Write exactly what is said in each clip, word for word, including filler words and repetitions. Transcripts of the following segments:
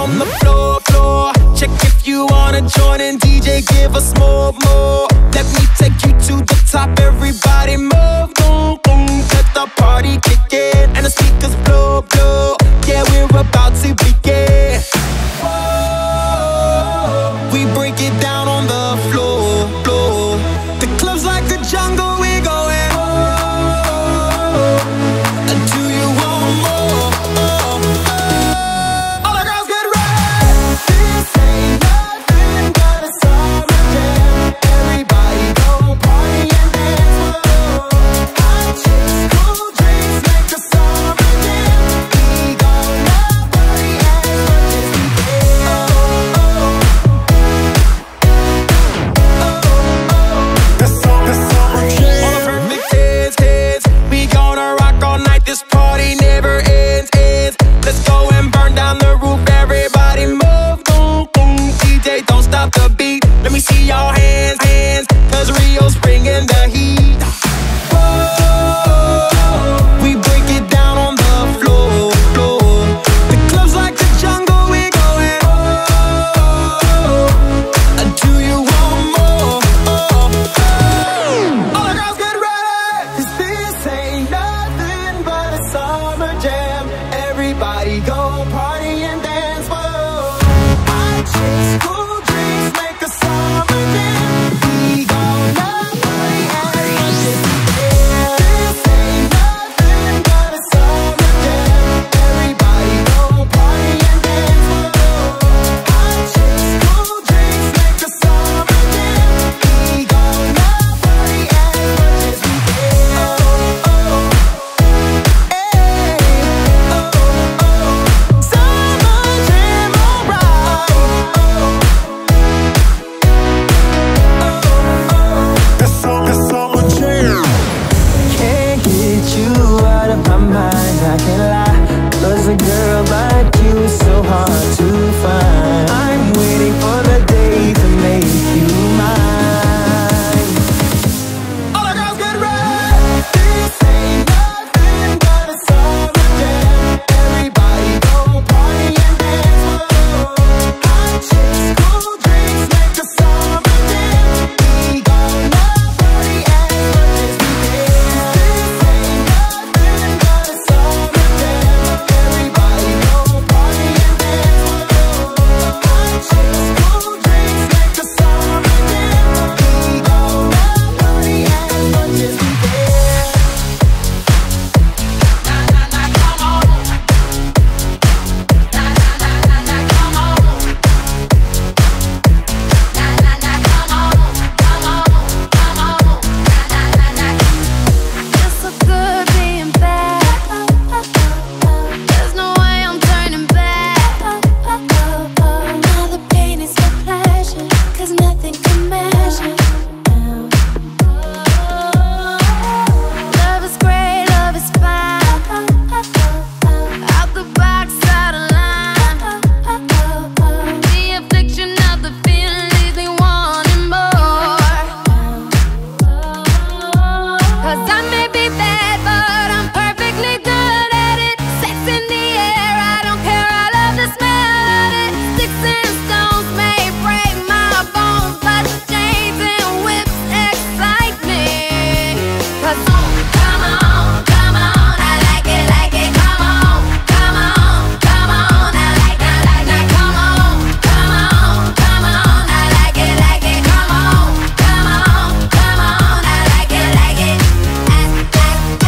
on the floor, floor. Check if you wanna join in, D J, give us more, more. Let me take you to the top, everybody move, boom, boom. Let the party kick in, and the speakers blow, blow. Yeah, we're about to begin. Whoa, we break it down on the floor, floor. The club's like the jungle, we going. Whoa, do you want more? Oh, oh. All the girls get ready. This ain't nothing but a summer jam. Everybody go party and dance. Whoa, hot chicks, cool drinks, make the summer jam. We gonna party as much as we can. Oh, oh, the summer, the summer jam. All the perfect hits, hits. We gonna rock all night. This party never ends, ends. Let's go and burn down the roof. Everybody move, boom, boom. D J, don't stop the beat. Let me see your hands, hands. Cause Rio's bringing the heat. Whoa, we break it down on the floor, floor. The club's like the jungle, we going. Oh, do you want more? Oh, oh. All the girls get ready. 'Cause this ain't nothing but a summer jam. Everybody go party and dance. Whoa, hot chicks, cool drinks, make a summer jam. We gonna party as much as we can. This ain't nothing but a summer jam. Everybody go party and dance. Whoa, hot chicks, cool drinks, make a summer jam. We gonna party as much as we can. Oh, oh, hey, oh, oh, summer jam, alright. Oh, oh, the summer, the summer jam. Can't get you out of my mind, I can't lie. 'Cause a girl like you is so hard to find. I'm waiting for the day to make you mine. All the girls get ready. This ain't nothing but a summer jam. Everybody go party and dance. Whoa, hot chicks, cool drinks, make a summer jam. We gonna party as much as we can. This ain't nothing but a summer jam. Everybody go party and dance. Whoa, hot chicks, cool drinks, make a summer jam. We gonna party as much as we can. Na na na, come on. Na na na na na, come on. Na na na, come on, come on, come on. Na na na na. Feels so good being back. There's no way I'm turning back. Now the pain is the pleasure, 'cause nothing can measure. Love is great, love is fine. Out the box, out of line. The affliction of the feeling leaves me wanting more. 'Cause I may be bad, but I'm perfectly good at it. Sex in the air, I don't care, I love the smell of it. Sticks and stones may break my bones, but chains and whips excite me. 'Cause come on, come on, I like it, like it. Come on, come on, come on, I like it, like it. Come on, come on, come on, I like it, like it. Come on, come on, come on, I like it, like it. Ask, ask,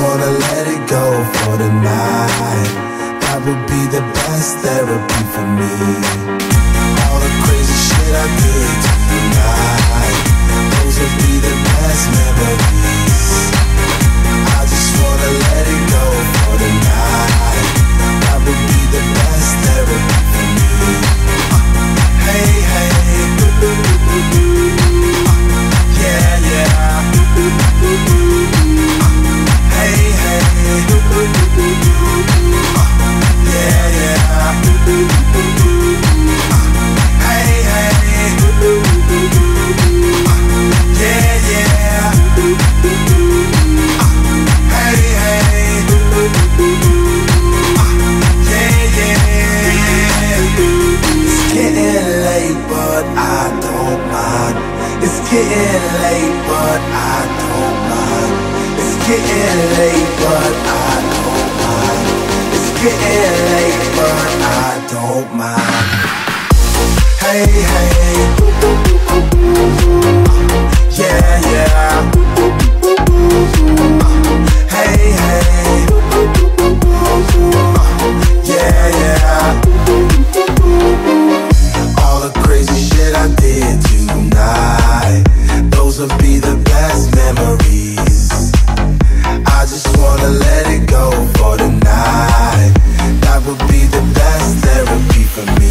wanna let it go for the night. That would be the best therapy for me. All the crazy shit I did tonight, those would be the best memories. I just wanna let it go for the night. That would be the best therapy for me. uh, Hey, hey, uh, yeah, yeah, uh, hey, hey, uh, yeah, yeah, uh, hey, hey, uh, yeah, yeah, uh, hey, hey, uh, yeah, yeah. It's getting late, but I don't mind. It's getting late, but I don't mind. It's getting late, but I don't mind. It's getting late, but I don't mind. Hey, hey, uh, yeah, yeah, uh, hey, hey, uh, yeah, yeah. All the crazy shit I did tonight, those will be the best memories. I just wanna let it go for the night. That would be the best therapy for me.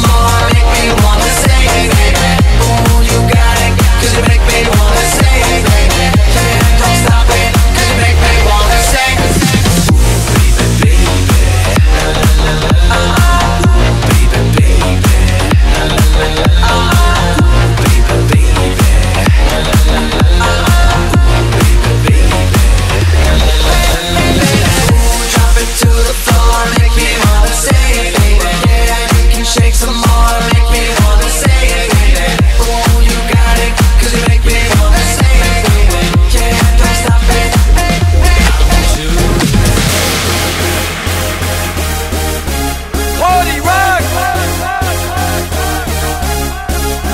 Say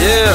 Yeah.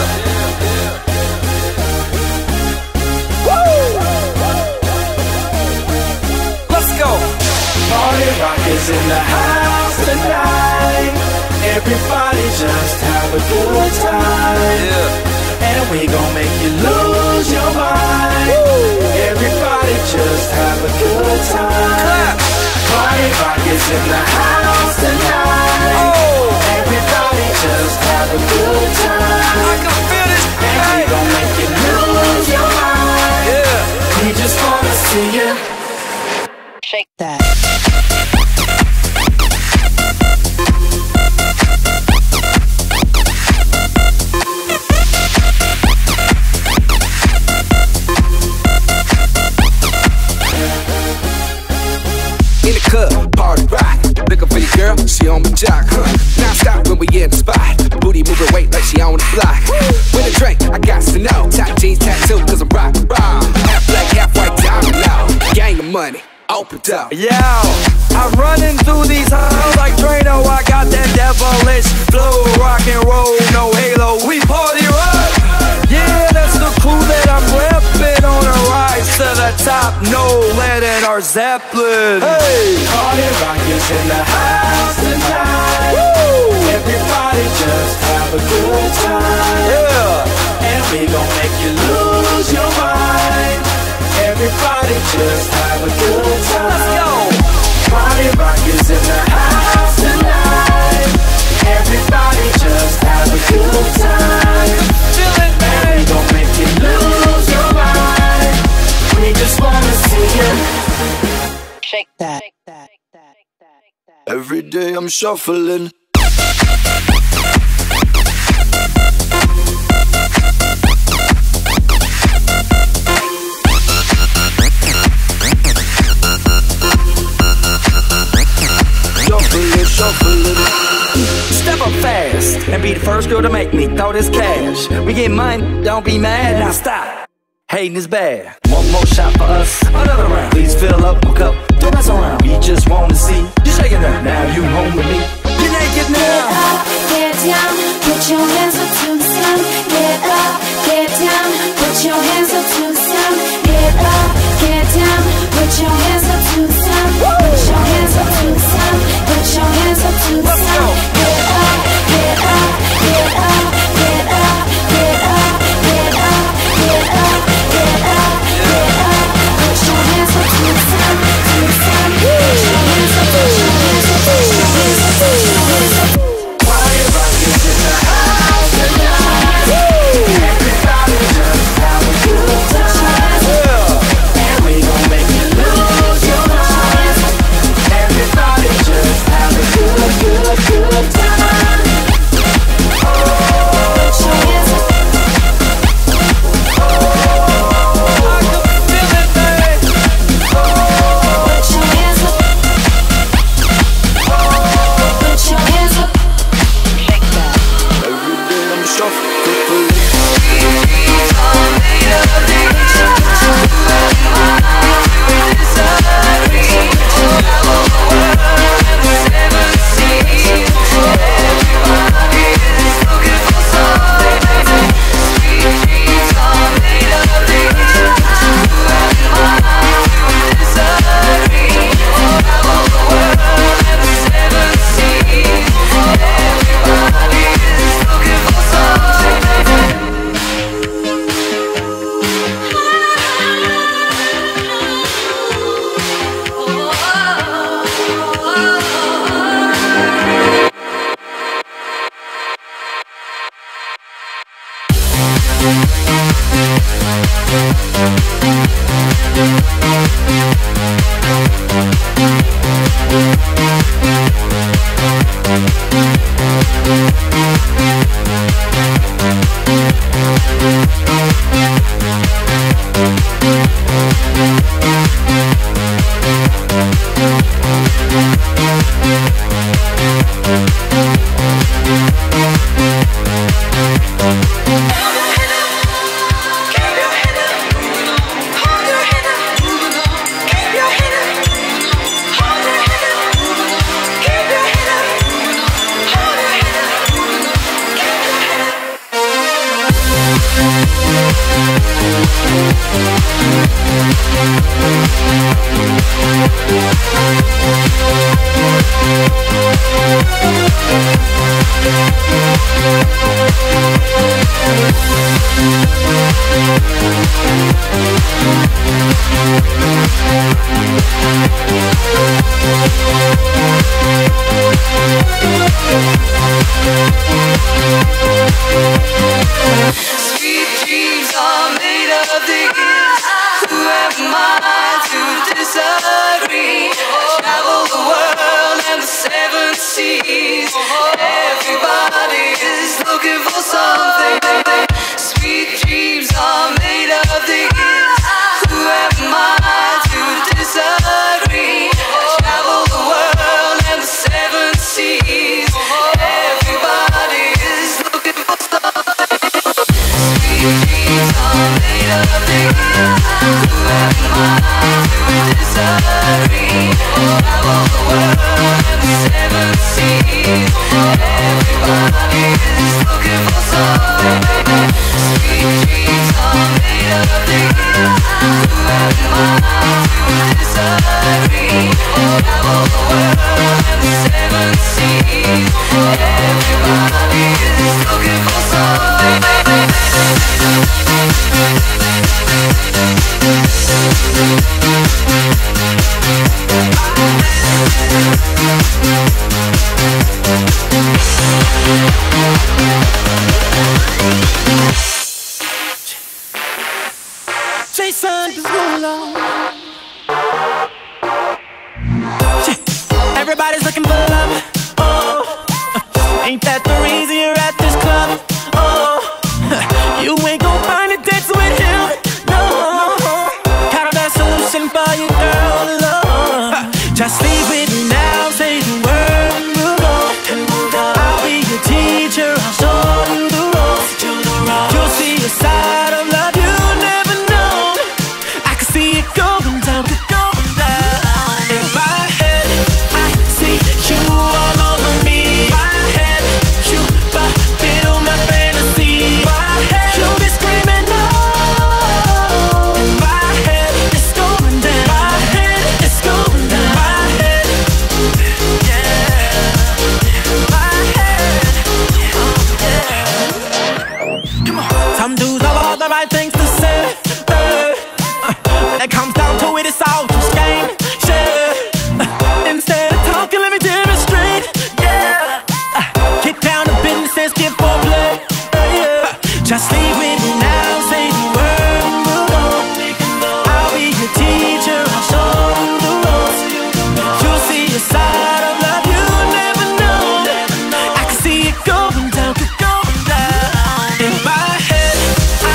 Let's go. Party rock is in the house tonight. Everybody just have a good time. Yeah. And we gon' make you lose your mind. Woo. Everybody just have a good time. Clap. Party rock is in the house tonight. Oh. Everybody just have a good time. I can feel this. And Hey. we gon' make you lose your mind. Yeah. We just wanna see you Shake that. In the club, party rock. Looking for your girl, she on my jock. Huh. Now stop when we in the spot. Booty moving weight like she on the block. With a drink, I got to know. Top jeans tattoo, cause I'm rock and roll. Half black, half white, diamond now. Gang of money, open up. Yo, I'm running through these halls like Drano. I got that devilish flow, rock and roll, no halo. We party rock. Yeah, that's the crew that I'm repping on a rise to the top. No lead in our Zeppelin. Hey, Party rock is in the house tonight. woo, Everybody just have a good time. yeah. And we gon' make you lose your mind. Everybody just have a good time. Let's go. Party rock is in the house tonight. Everybody just have a good time. Feel it, And we man. gon' make you lose your mind. We just wanna see you. Shake that. Every day I'm shuffling. Shuffling, shuffling. Step up fast and be the first girl to make me throw this cash. We get mine, don't be mad. Now stop. Hating is bad. One more shot for us, another round. Please fill up my cup, don't mess around. We just wanna see you shaking that. Now you home with me. You're naked Get now. up, get down, put your hands up to the sun. Get up, get down, put your hands up to the sun. Get up, get down, put your hands up to the sun. Put your hands up to the sun. Put your hands up to the Let's sun. go. Get up, get up, get up, get up, get up, get up, get up, get up, get up. Put your hands up to the sun, to the sun. Put your hands up, put your hands up, put your hands up, put your hands up. Party rock is in the house tonight. Everybody just have a good time. And we gon' make you lose your mind. Everybody just have a good, good, good time. Put your hands up. I can feel it, man. Put your hands up. Put your hands up. Shake that. Every day I'm shuffling. Sweet dreams are made of these. Who am I to disagree? I travel the world and the seven seas. Everybody is looking for something. Sweet dreams are made of these. Who am I to disagree? I travel the world and the seven seas. Everybody is looking for something. Sweet dreams are made of these. Who am I to disagree? Travel the world and the seven seas. Everybody is looking for something. Sweet dreams are made of these. Who am I to disagree? Travel the world and the seven seas. Everybody is looking for something. Jason Derulo. Everybody's looking for love. Oh, ain't that the reason you're at this club? Oh, you ain't gon' find a dance with him. No, got a best solution for you, girl. Love. Just leave with me now. Say the word and we'll go. I'll be your teacher. I'll show you the ropes. You'll see a side of love you never known. I can see it going down, going down. In my head, I see you all over me. My head, you fulfill my fantasy. My head, you'll be screaming no. In my head, it's going down. My head, it's going down. My head, yeah. My head, oh yeah. Come on. Some dudes have all the right things to say. Uh, uh, when it comes down to it, it's all just game. Shit. Uh, instead of talking, let me demonstrate. Yeah. Uh, kick down the business and skip for play. Uh, yeah. Just leave with me now. Say the word and we'll go. I'll be your teacher. I'll show you the ropes. You'll see a side of love you never know. I can see it going down, going down. In my head,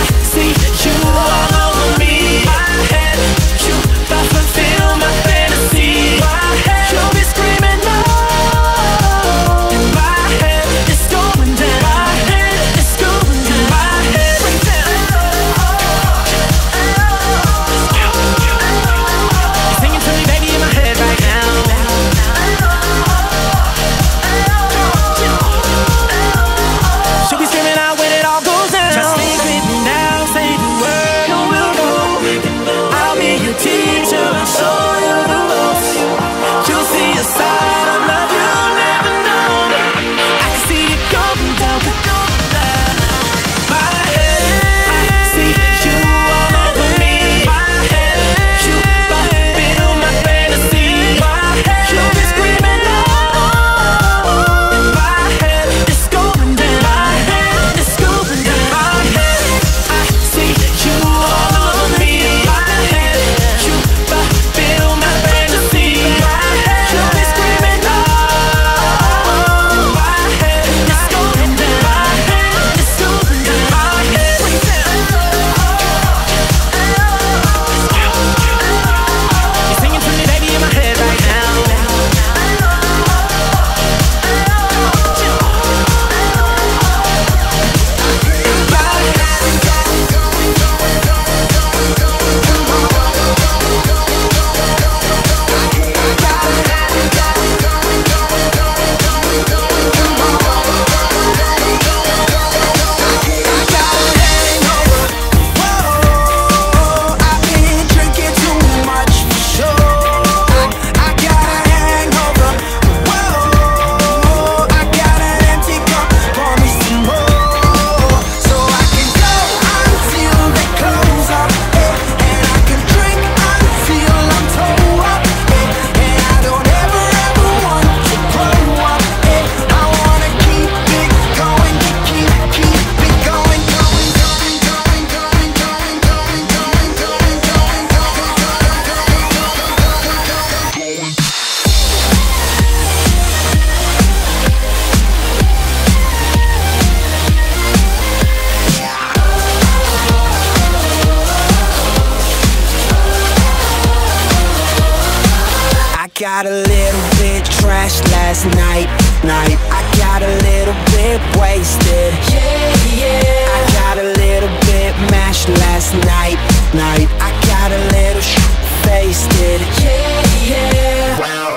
got a little bit trashed last night, night. I got a little bit wasted, yeah, yeah. I got a little bit mashed last night, night. I got a little sh**faced, yeah, yeah. Wow.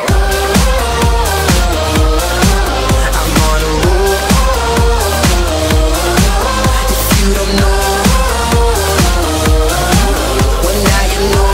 I'm on a roll. If you don't know, well now you know.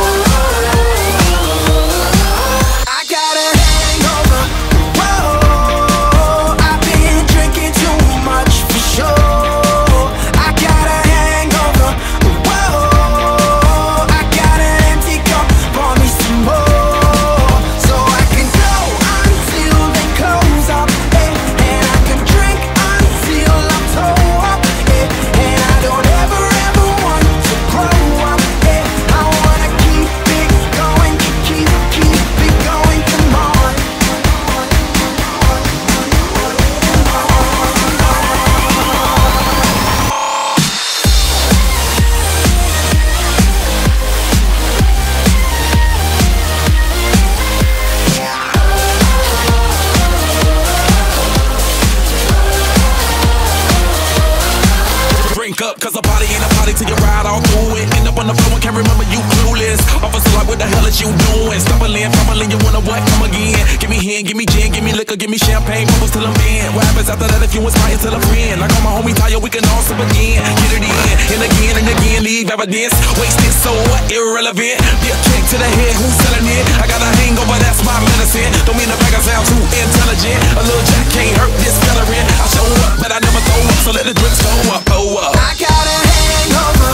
Cause a party ain't a party till you ride all through it. End up on the floor and can't remember you clueless. Officer like what the hell is you doing? Stumbling, fumbling, you wanna what? Come again. Give me hand, give me gin, give me liquor, give me champagne, bubbles till I'm in. What happens after that if you inspire till a friend? Like all my homies tired, we can all sip again. Get it in, and again and again, leave evidence. Wasted, so what? Irrelevant. Be a kick to the head, who's selling it? I got a hangover, that's my medicine. Don't mean to brag, I sound too intelligent. A little jack can't hurt this veteran. I show up, but I never throw up, so let the drinks go up, oh up. I got a hangover,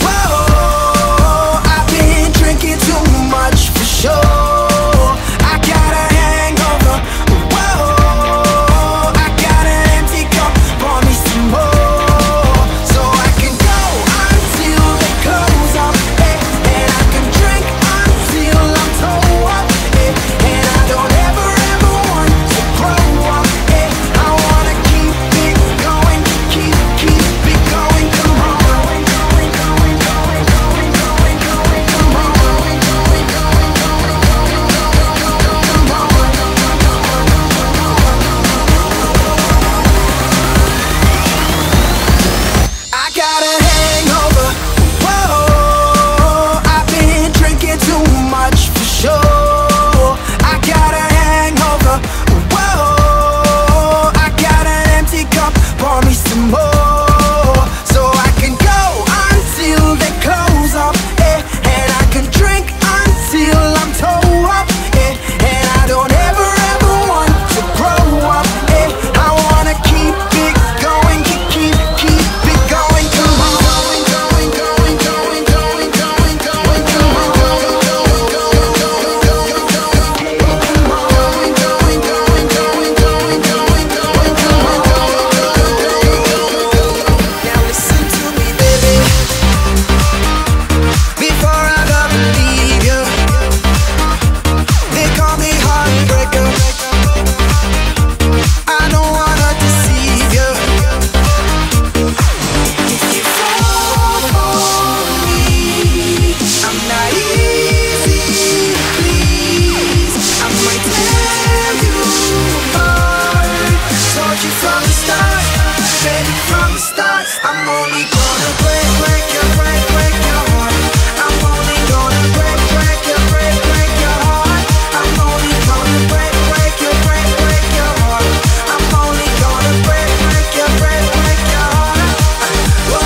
whoa, I've been drinking too much for sure. I got a hangover, whoa, I got an empty cup, pour me some more. So I can go until they close up, eh, and I can drink until I'm toe up, eh, and I don't ever ever want to grow up, eh, I wanna keep it going, keep, keep it going, come on. I got a hangover, whoa, I've been drinking too much for sure. I got a hangover, whoa, I got an empty cup, pour me some more. So I can go until they close up, eh, and I can drink until I'm toe up, eh, and I don't ever ever want to grow up, eh, I wanna keep it going, keep, keep, keep it going, come on. Going, going, going, going, going, going, going, going, going, going, going, going, going, going, going, going, going, going, going, going. Now listen to me, baby. Before I love and leave you, they call me heartbreaker. I don't wanna deceive you. If you fall for me, I'm not easy, please. I might tear you apart. Told you from the start, baby, from the start. I'm only gonna break, break your, break, break your heart. I'm only gonna break, break your, break, break your heart. I'm only gonna break, break your, break, break your heart. I'm only gonna break, break your, break, break your heart. Whoa,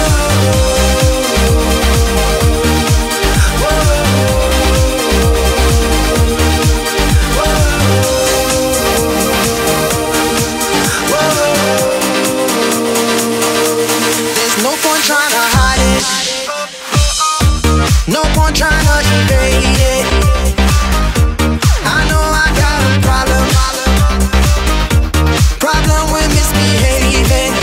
there's no point trying to hide it. No point trying to evade it. I know I got a problem, problem with misbehaving.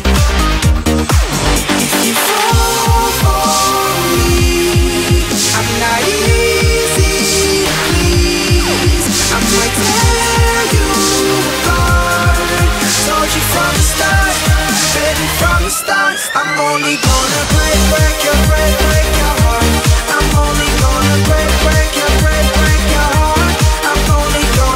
If you fall for me, I'm not easy, please. I might tear you apart. Told you from the start, baby, from the start. I'm only gonna break, break your, break, break your heart. I'm only gonna break, break your, break, break your heart. I'm only gonna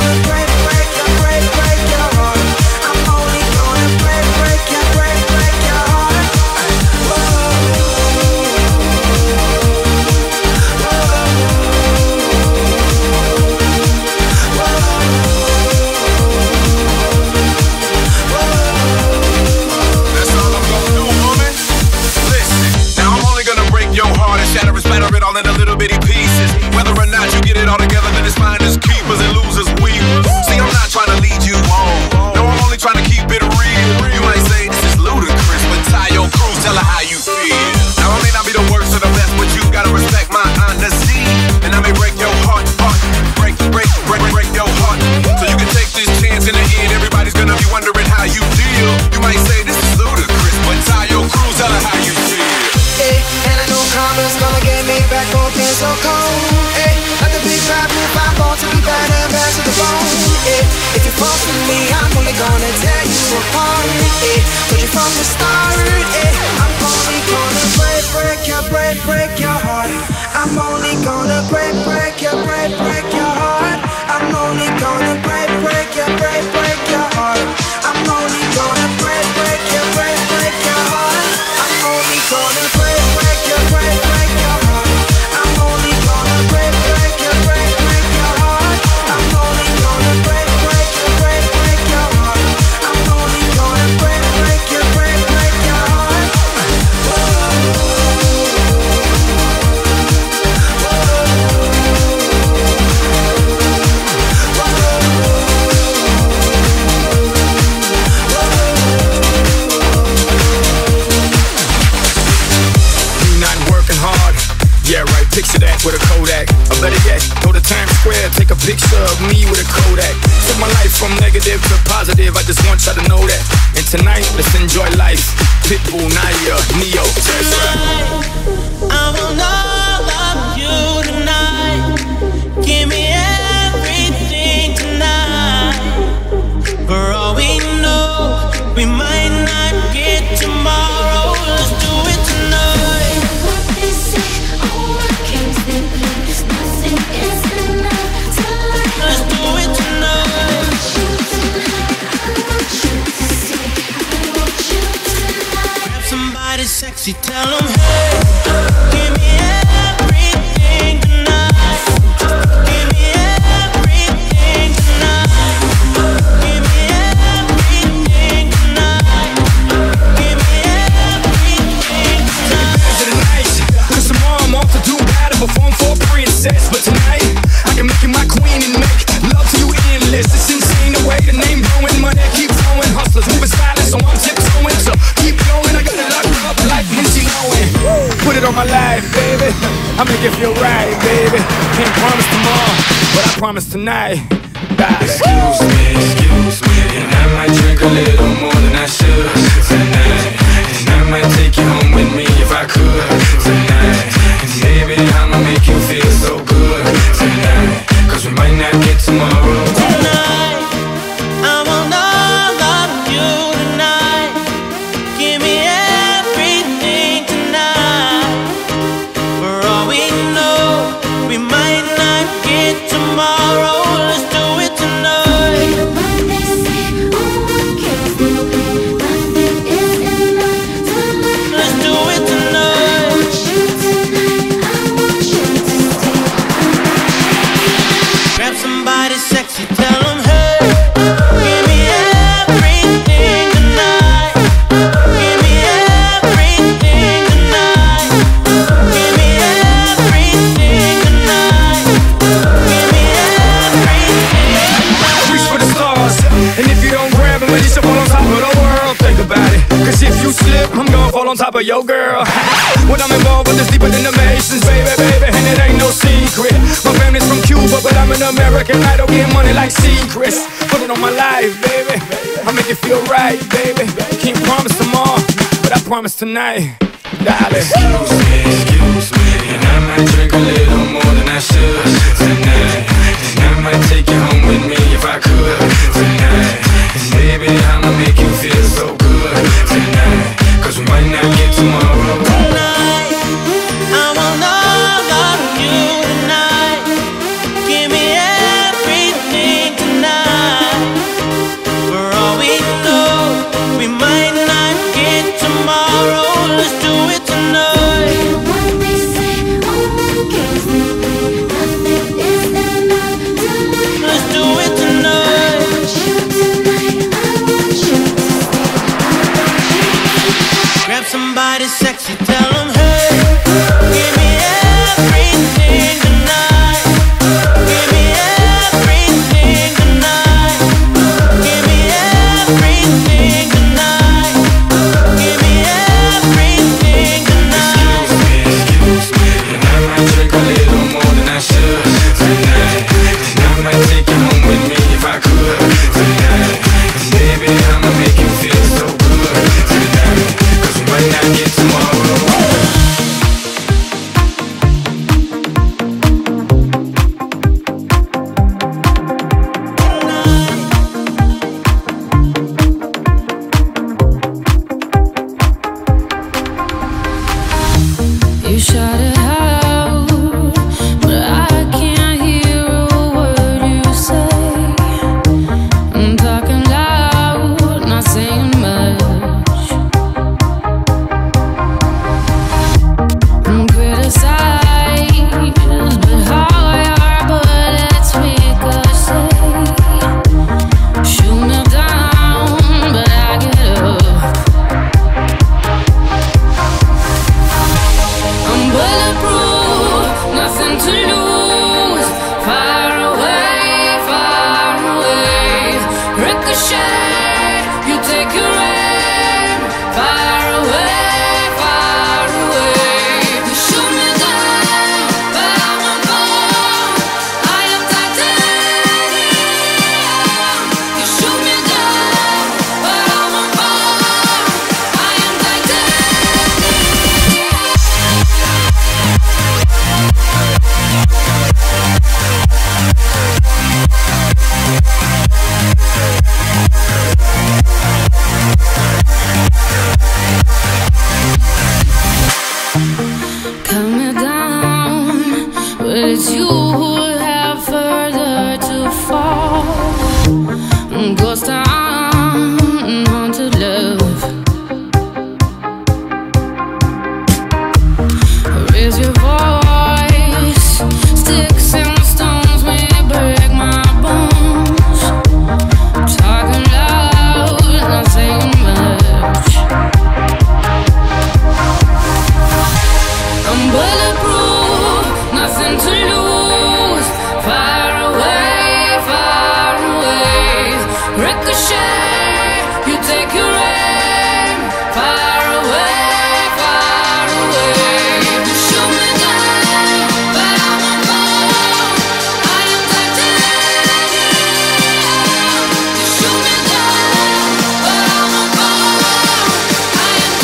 so cold, eh. Like the big bad move, I'm born to be bad and bad to the bone, eh. If you fall for me, I'm only gonna tear you apart, eh. Told you from the start, eh. I'm only gonna break, break your, break, break your heart. I'm only gonna break, break your, break, break your heart. I'm only gonna break, break your, break, break your heart. I'm only gonna break, break your, break, break your heart. I'm only gonna break, break your, break, break your heart. I'm only gonna break, break your, break, break your heart. I'm only gonna break, break your, break, break your heart. I'm only gonna break, break your, break, break your heart. Yeah, right, picture that with a Kodak. Or better yet, go to Times Square, take a picture of me with a Kodak. Took my life from negative to positive, I just want y'all to know that. And tonight, let's enjoy life. Pitbull, Naya, Neo, that's right. I will not love you tonight. Give me everything tonight. For all we know, we might not get tomorrow. Let's do it tonight. Let's do it tonight. Grab somebody sexy, tell them hey, give me everything tonight. Give me everything tonight. Give me everything tonight. Give me everything tonight. To the night, cause tomorrow I'm off to do battle, perform for a princess. But tonight, I can make you my queen and make love to you endless. It's insane the way the name blowing, money keep flowing. Hustlers moving silent, so I'm tiptoeing. So keep going, I got it locked up like Lindsay Lohan. Put it on my life, baby. I make it feel right, baby. Can't promise tomorrow, but I promise tonight. Bye. Excuse me, excuse me, and I might drink a little more than I should tonight. And I might take you home with me if I could tonight. And baby, I'ma make you feel so good tonight. Cause we might not get tomorrow. Tonight, I will not love you tonight. Give me everything tonight. For all we know, we might not get tomorrow. Let's do it tonight. Let's do it tonight. Grab somebody sexy, tell them hey, give me everything tonight. Give me everything tonight. Give me everything tonight. Give me everything tonight. Reach for the stars, and if you don't grab them, at least you fall on top of the world. Think about it, cause if you slip, I'm gonna fall on top of your girl. When I'm involved with this deeper than the Masons, baby, baby, and it ain't no secret. My family's from Cuba, but I'm an American idol, getting money like secrets. Put it on my life, baby, I make it feel right, baby. Can't promise tomorrow, but I promise tonight, darling. Excuse me, excuse me, and I might drink a little more than I should tonight. And I might take you home with me if I could tonight. And baby, I'ma make you feel so good tonight. Cause we might not get tomorrow. Tonight, I will not love you tonight. Give me everything tonight. For all we know, we might not get tomorrow. Let's do it tonight. Let's do it tonight. Grab somebody sexy, tell them hey, give me everything tonight. Give me everything tonight. Give me everything tonight. Give me everything tonight. Excuse me, excuse me, and I might drink a little more than I should tonight. And I might take you home with me if I could tonight. And baby, I'ma make you feel so good tonight. Cause we might not get tomorrow. Ricochet, you take your aim far away, far away. You shoot me down, but I won't fall. I am titanium. You shoot me down, but I won't fall. I am cut me down, but it's you who have further to fall. Ghost town, haunted love. Raise your voice, sticks and stones may break my bones. Talking loud, not saying much. I'm bulletproof, nothing to lose. Far away, far away. Ricochet, you take your aim. Far away, far away. You shoot me down, but I won't fall. I am titanium. You shoot me down, but I won't fall. I am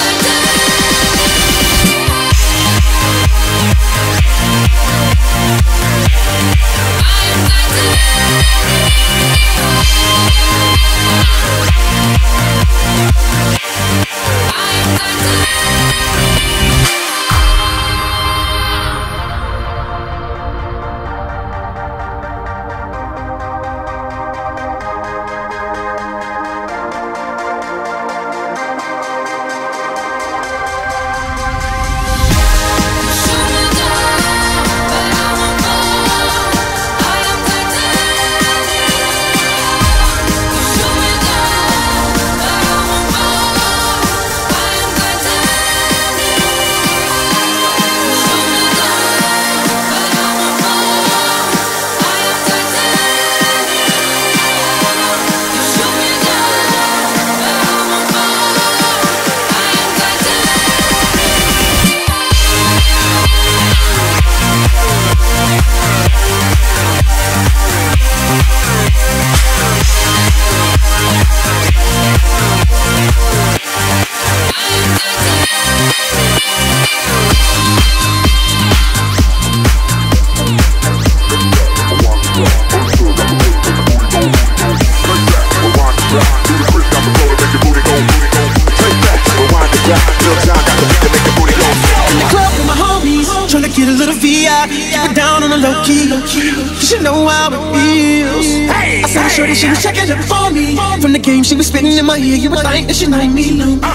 You know how it feels. Hey, I saw the shorty, she was checking up for me. From the game she was spitting in my ear, you would think that she liked me.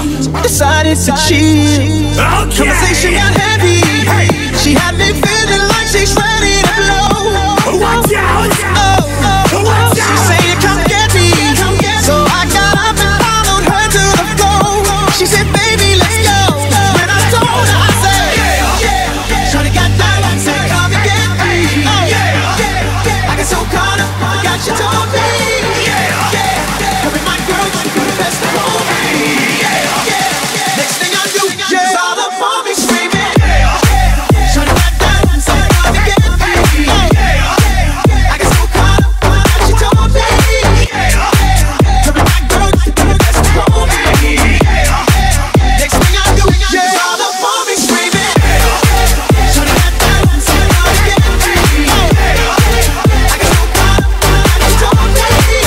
Decided to chill. Conversation got heavy. She had me feeling like she's ready to blow. Watch out! Oh, oh, oh. She said, come get me. So I got up and followed her to the floor. She said, baby, let's go. When I told her, I said, shorty got down and said, come and get me. I got so caught up, I got you told me. Come in my girl, you do the best for me. Next thing I do, is all up on me screaming. Shorty got down and said, come and get me. I got so caught up, I got you told me. Come in my girl, you do the best for me. Next thing I do, is all up on me screaming. Shorty got down and said, come and get me. I got so caught up, I got you told me.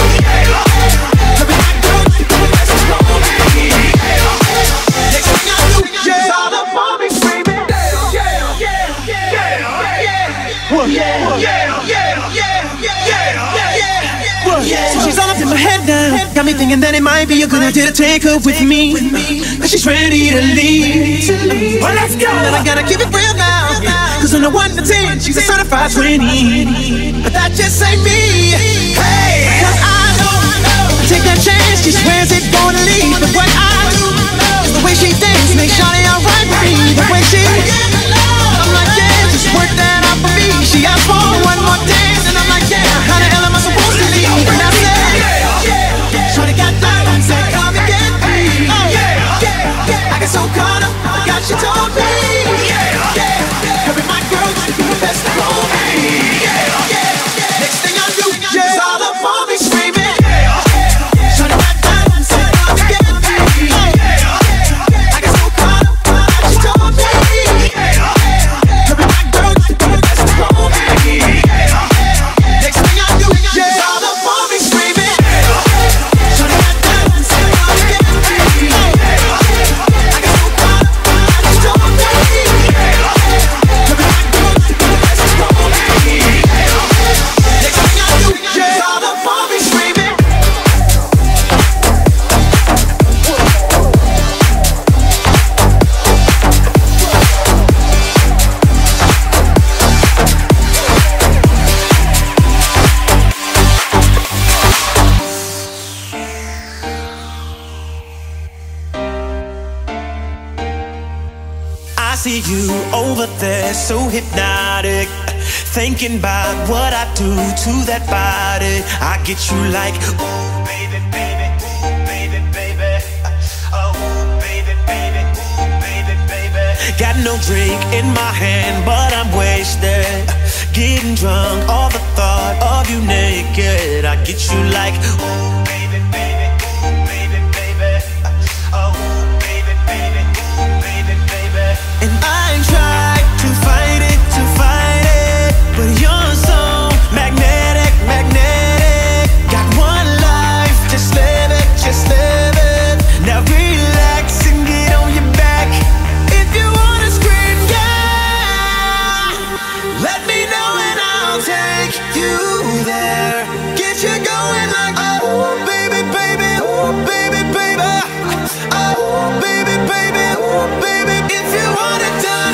Come in my girl, you do the best for me. Next thing I do, is all up on me screaming. So she's all up in my head now. Got me thinking that it might be a good idea to take her with me. Cause she's ready to leave. Well, let's go. But I gotta keep it real now. Cause on a one to ten, she's a certified twenty. But that just ain't me. Hey, cause I know, take that chance, she swears it's gonna leave. But what I do is the way she thinks makes Shawty alright with me. The way she, I'm like, yeah, just work that out for me. She asked for one more dance, and I'm like, yeah, how the hell am I supposed to leave? And I said, you over there, so hypnotic. Thinking about what I do to that body, I get you like, ooh, baby, baby, ooh, baby, baby. Oh, baby, baby, ooh, baby, baby. Got no drink in my hand, but I'm wasted. Getting drunk, all the thought of you naked. I get you like, ooh, baby, baby, ooh, baby, baby. Oh, baby, baby, ooh, baby, baby. And I ain't tried to fight it, to fight it, but you're so magnetic, magnetic. Got one life, just live it, just live it. Now relax and get on your back. If you wanna scream, yeah, let me know and I'll take you there. Get you going like, oh, baby, baby, oh, baby, baby. Oh, baby, baby, oh, baby. If you want it done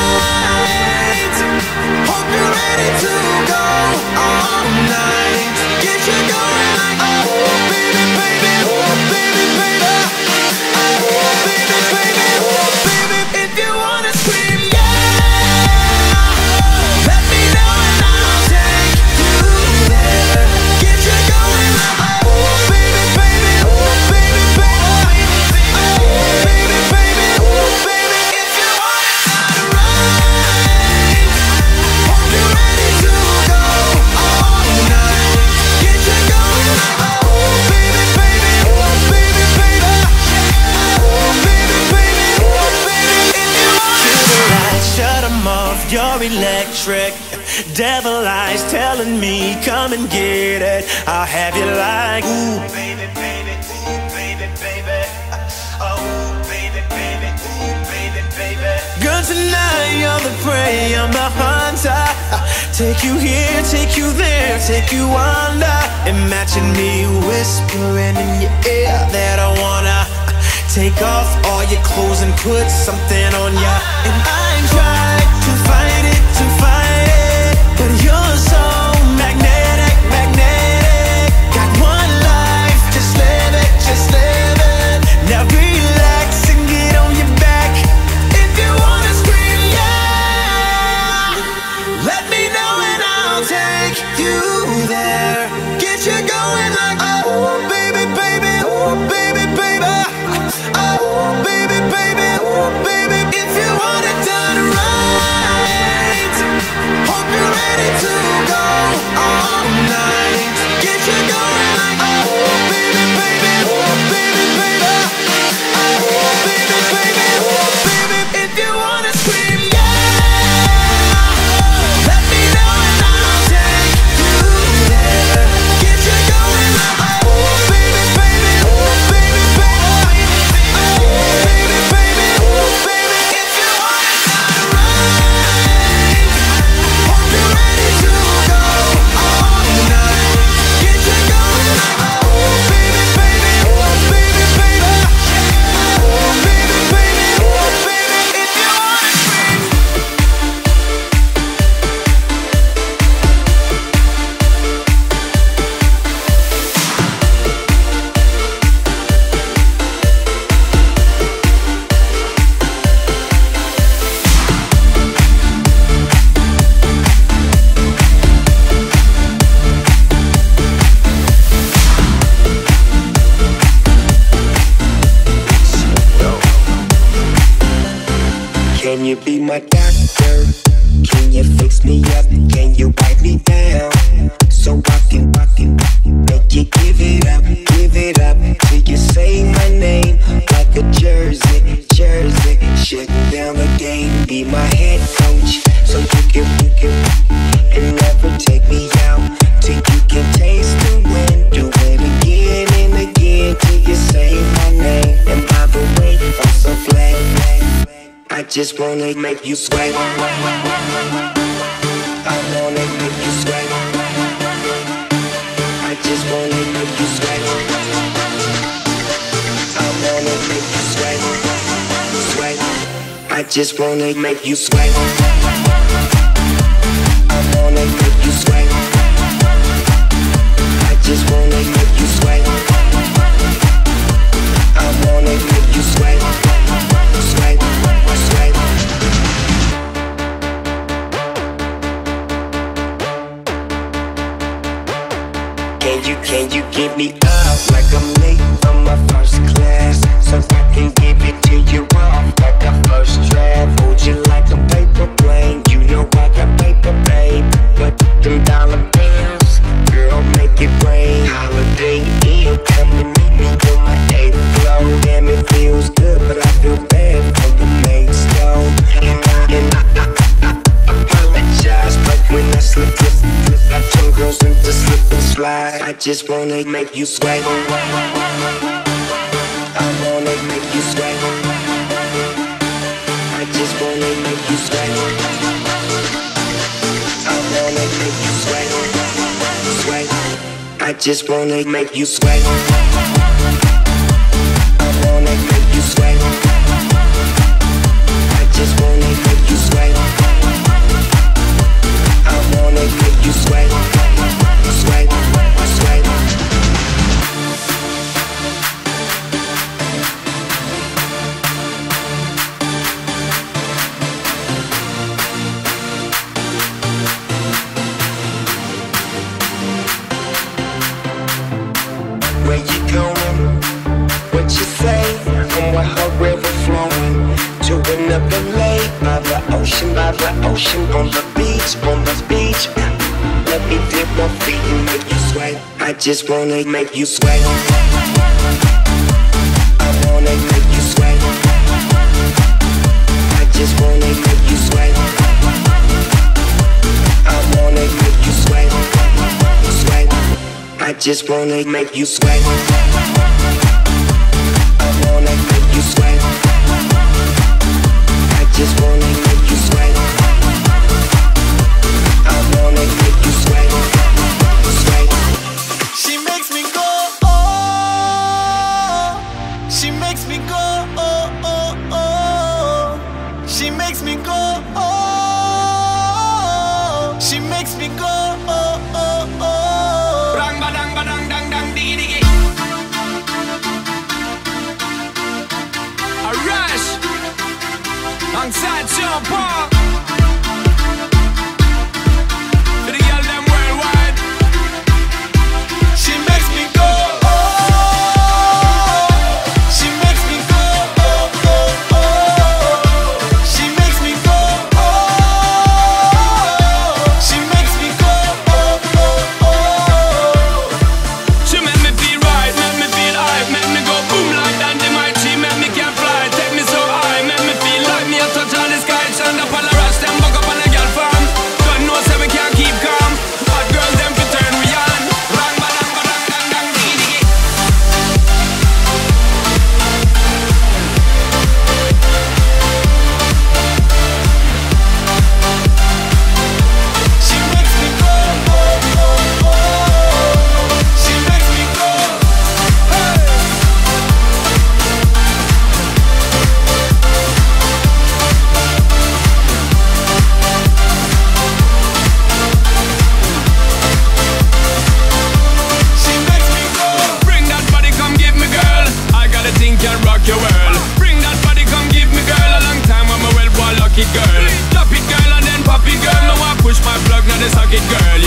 right, hope you're ready to go all night. Get you going like, oh, baby, baby, oh, baby, baby. Oh, baby, baby, oh, baby. If you wanna scream, yeah, let me know and I'll take you there. Get you going like, oh, baby, baby, oh, baby, baby. Oh, baby, baby, oh, baby. If you want it done right, hope you're ready to go all night. Get you going like, oh, baby, baby, oh, baby, baby. Oh, baby, baby, oh, baby. If you want it done right, shut 'em off, you're electric. Devil eyes telling me, come and get it. I'll have you like, ooh, baby, baby, ooh, baby, baby. Oh, baby, baby, ooh, baby, baby. Girl, tonight you're the prey, I'm the hunter. Take you here, take you there, take you under. Imagine me whispering in your ear that I wanna take off all your clothes and put something on ya. And I ain't tried to fight it, to fight it, but you're so magnetic, magnetic. Got one life, just live it, just live it. Now relax and get on your back. If you wanna scream, yeah, let me know and I'll take you there. Get you going like, oh, baby, baby, oh, baby, baby. Oh, baby, baby, oh, baby. If you want it done right, hope you're ready to go all night. Get you going like, oh, baby, baby, oh, baby, baby. Oh, baby, baby, oh, baby. If you wanna scream, yeah, let me know and I'll take you there. Get you going like, oh, baby, baby, oh, baby, baby. Oh, baby, baby, oh, baby. If you want it done right, hope you're ready to go all night. Get you going like, oh, baby, baby, oh, baby, baby. Oh, baby, baby, oh, baby. If you wanna scream. Can you be my doctor? Can you fix me up? Can you wipe me down? So I can, I can make you give it up, give it up till you say my name like a jersey, jersey. Shutting down the game, be my head coach, so you can, you can, and never take me out till you can taste the wind. Do it again and again till you say my name. And by the way, I'm so glad. I just wanna make you sweat. I wanna make you sweat. I just wanna make you sweat. I wanna make you sweat. Sweat. I just wanna make you sweat. I wanna make you sweat. I just wanna make you sweat. I wanna make you sweat. Sweat. Sweat. Can you give me up like I'm late from my first class, so I can give it to you off like a first draft? Hold you like a paper plane, you know I got paper, babe. But them dollar bills, girl, make it rain. Holiday Inn, come to meet me on my eighth floor. Damn, it feels good, but I feel bad for the maid's though. And I, and I, I, I apologize, but when I slip, slip, slip, I turn girls into slip and slide. I just wanna make you sweat. I wanna make you sweat. I just wanna make you sweat. I wanna make you sweat. Sweat. I just wanna make you sweat. I wanna make you sweat. I just wanna make you sweat. I wanna make you sweat. Sweat. Sweat. Where you going? What you say? I'm with her river flowing to another lake by the ocean, by the ocean, on the beach, on the beach. Let me dip my feet and make you sweat. I just wanna make you sweat. I wanna make you sweat. I just wanna make you sweat. I wanna make you sweat. Sweat. I just wanna make you sweat. I wanna make you sweat. I just wanna make you sweat. I wanna make you sweat. Sweat. She makes me go, oh. She makes me go, oh, oh, oh. She makes me go, oh. She makes me go, oh, oh, oh. Bang badang badang dang dang digi digi. A rush alongside Sean Paul. For the girl them worldwide. She makes me go, oh. She makes me go, oh, oh, oh. She makes me go, oh. She makes me go, oh, oh, oh. She make me feel right, make me feel hype, make me go boom like dynamite. She make me can fly, take me so high, make me feel like me a touch on the sky. Stand up on the rush, them buck up on the girl farm. Don't know say we can't keep calm. Hot girls them fi turn we on. Bang badang badang dang dang digi digi. She makes me go, oh, oh, oh. She makes me go, hey. She makes me go. Bring that body, come give me, girl. I got a thing can rock your world. Bring that body, come give me, girl. A long time I'm a well boy lucky girl. Drop it, girl, and then pop it, girl. Now I push my plug, now they suck it, girl.